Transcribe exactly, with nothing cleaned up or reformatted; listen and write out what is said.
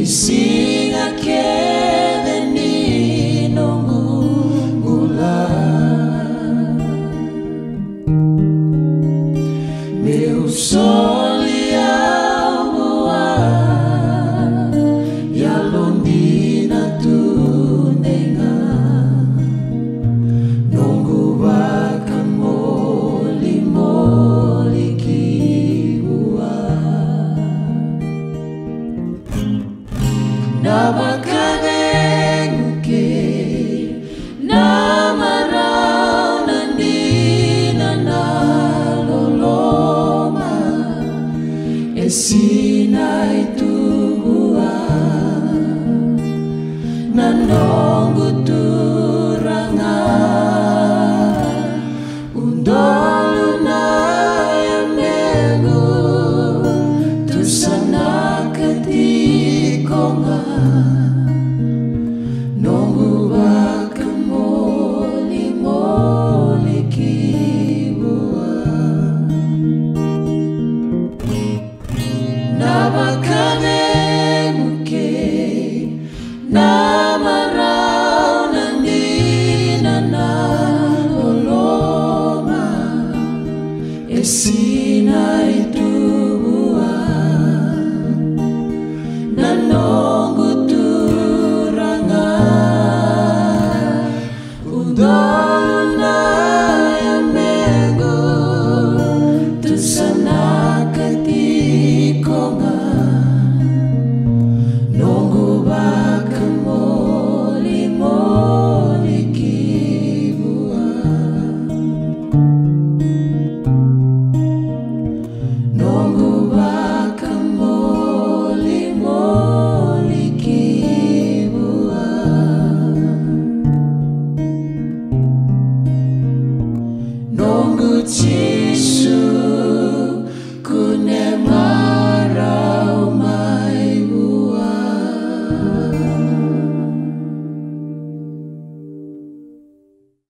Isinga kede ni nongula meu sol ya boa ya londina tu nenga nongu bakan moli moli kiwa Nabakadengke namarau nandina naloloma esina itu gua nanongu turangan undolu na yamegu tusana ketikonga nongu bakan moli moli kiwa nabakadengke namarau nandina naloloma esi